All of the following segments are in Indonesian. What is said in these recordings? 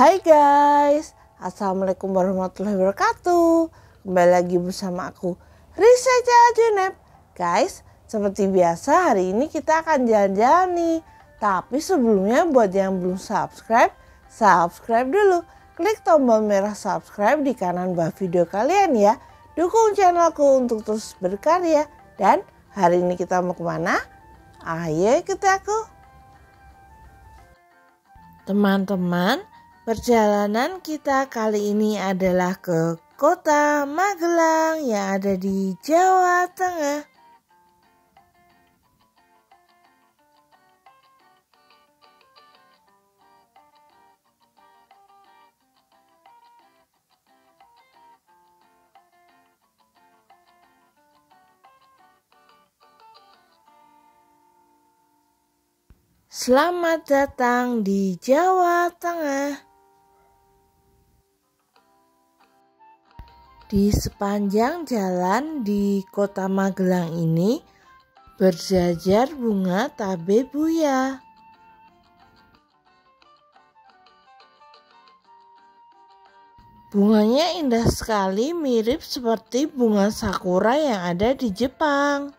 Hai guys, assalamualaikum warahmatullahi wabarakatuh. Kembali lagi bersama aku Risa Junep. Guys, seperti biasa hari ini kita akan jalan-jalan nih. Tapi sebelumnya buat yang belum subscribe dulu. Klik tombol merah subscribe di kanan bawah video kalian ya. Dukung channelku untuk terus berkarya. Dan hari ini kita mau kemana? Ayo ikuti aku. Teman-teman, perjalanan kita kali ini adalah ke Kota Magelang yang ada di Jawa Tengah. Selamat datang di Jawa Tengah. Di sepanjang jalan di Kota Magelang ini berjajar bunga tabebuya. Bunganya indah sekali, mirip seperti bunga sakura yang ada di Jepang.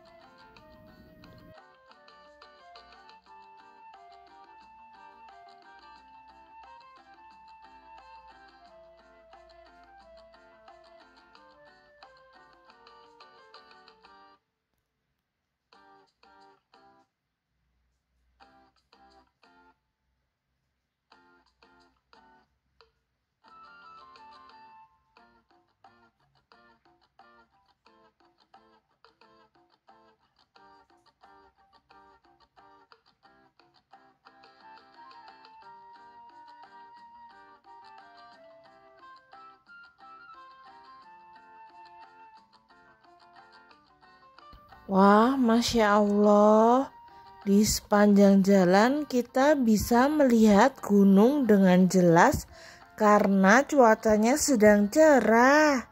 Wah, Masya Allah, di sepanjang jalan kita bisa melihat gunung dengan jelas karena cuacanya sedang cerah.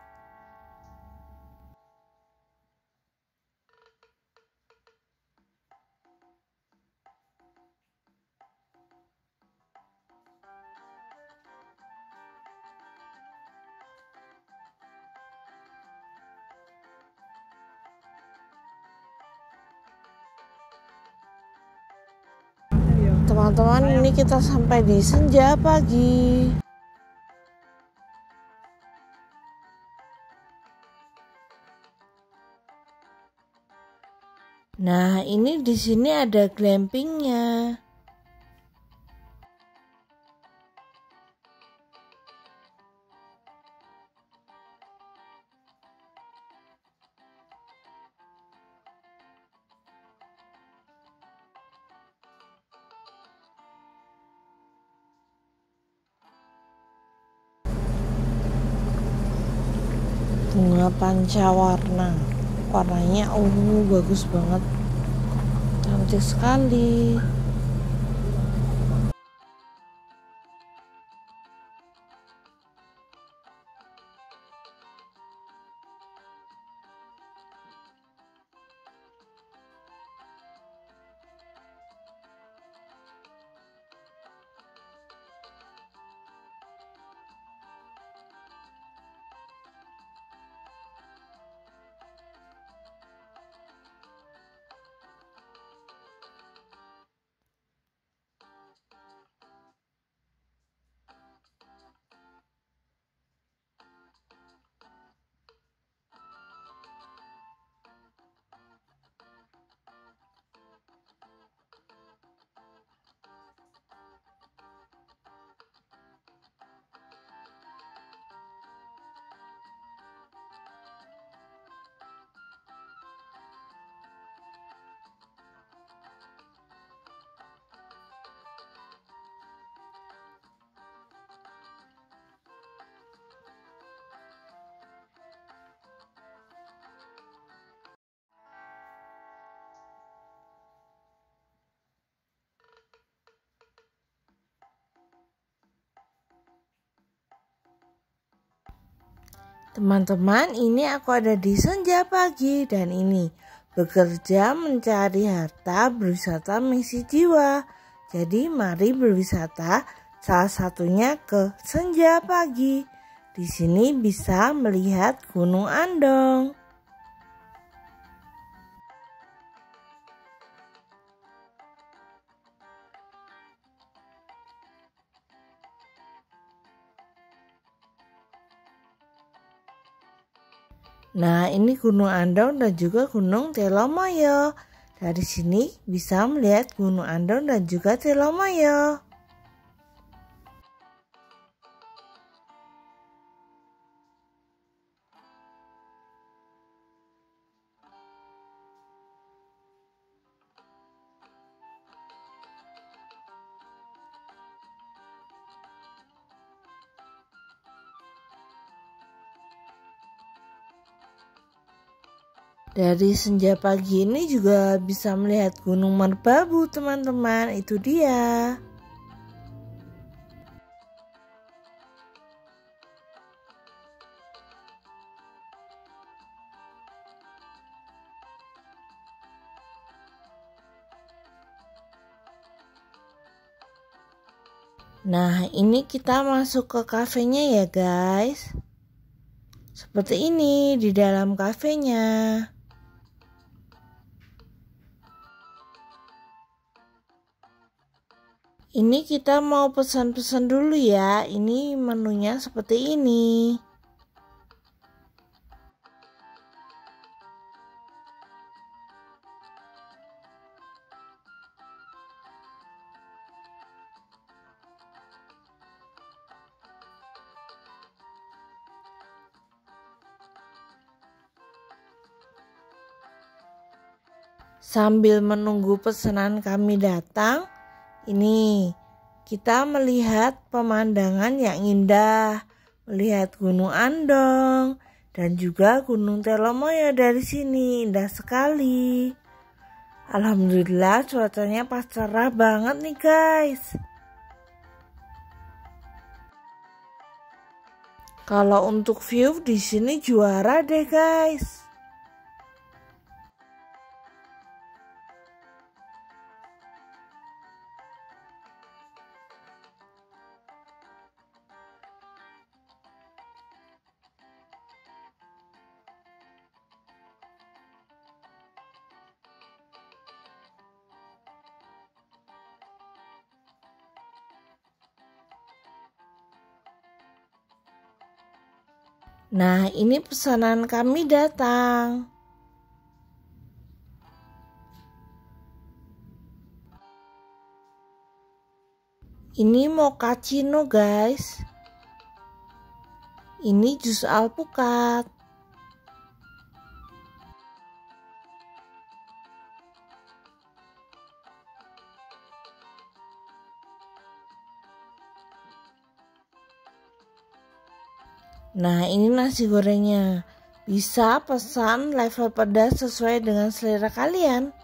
Teman-teman, ini kita sampai di senja pagi. Nah, ini di sini ada glampingnya. Bunga pancawarna, warnanya ungu, bagus banget, cantik sekali. Teman-teman, ini aku ada di senja pagi dan ini bekerja mencari harta, berwisata mengisi jiwa. Jadi mari berwisata Salah satunya ke senja pagi. Di sini bisa melihat Gunung Andong. Nah, ini Gunung Andong dan juga Gunung Telomoyo. Dari sini bisa melihat Gunung Andong dan juga Telomoyo. Dari senja pagi ini juga bisa melihat Gunung Merbabu, teman-teman. Itu dia. Nah, ini kita masuk ke kafenya ya, guys. Seperti ini di dalam kafenya. Ini kita mau pesan-pesan dulu ya. Ini menunya seperti ini. Sambil menunggu pesanan kami datang, ini kita melihat pemandangan yang indah, melihat Gunung Andong dan juga Gunung Telomoyo dari sini, indah sekali. Alhamdulillah cuacanya pas cerah banget nih guys. Kalau untuk view di sini juara deh guys. Nah, ini pesanan kami datang. Ini mochaccino guys. Ini jus alpukat. Nah, ini nasi gorengnya. Bisa pesan level pedas sesuai dengan selera kalian.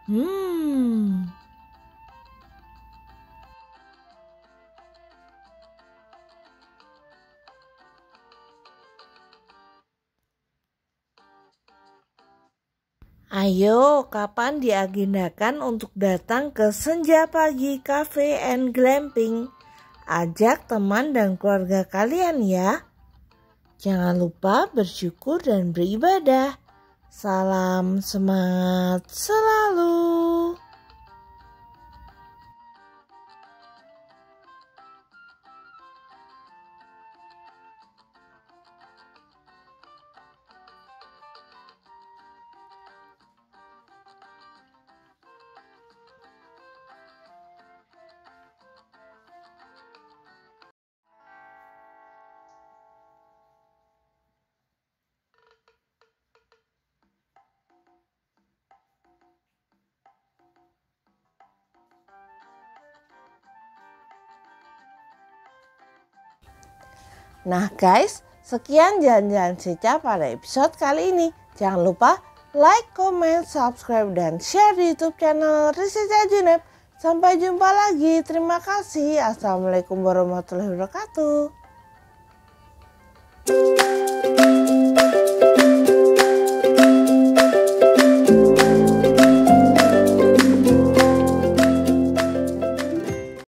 Ayo, kapan diagendakan untuk datang ke Senja Pagi Cafe and Glamping? Ajak teman dan keluarga kalian ya. Jangan lupa bersyukur dan beribadah. Salam semangat selalu. Nah guys, sekian jalan-jalan Seca pada episode kali ini. Jangan lupa like, comment, subscribe, dan share di YouTube channel Riseca Junep. Sampai jumpa lagi. Terima kasih. Assalamualaikum warahmatullahi wabarakatuh.